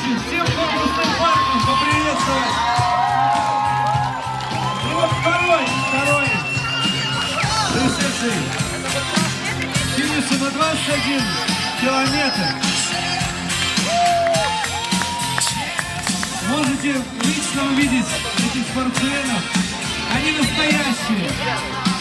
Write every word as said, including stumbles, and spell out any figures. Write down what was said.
аплодисменты всем конкурсным партнерам поприветствовать. И вот второй, второй пришедший финишем на двадцать один километр. Можете лично увидеть этих спортсменов. Они настоящие.